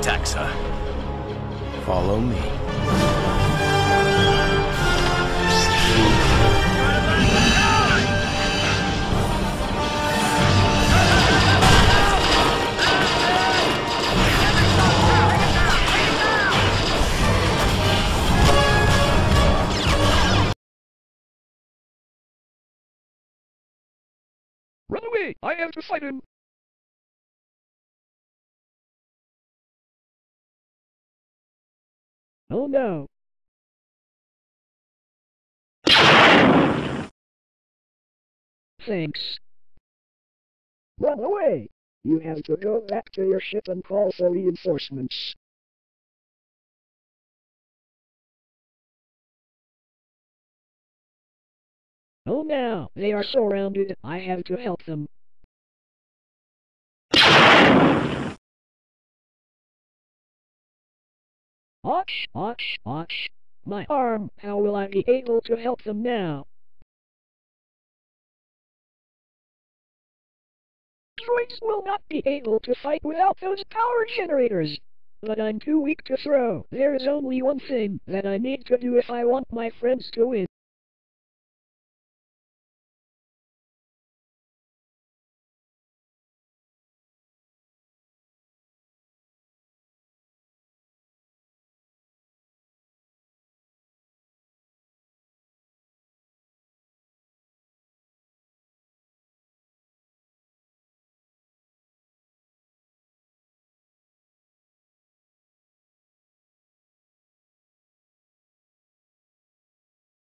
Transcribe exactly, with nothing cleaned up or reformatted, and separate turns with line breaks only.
attack, sir.
Follow me.
Run away! I have to fight him! Oh no! Thanks. Run away! You have to go back to your ship and call for reinforcements. Oh no! They are surrounded. I have to help them. Ouch! Ouch! Ouch! My arm! How will I be able to help them now? Droids will not be able to fight without those power generators. But I'm too weak to throw. There is only one thing that I need to do if I want my friends to win.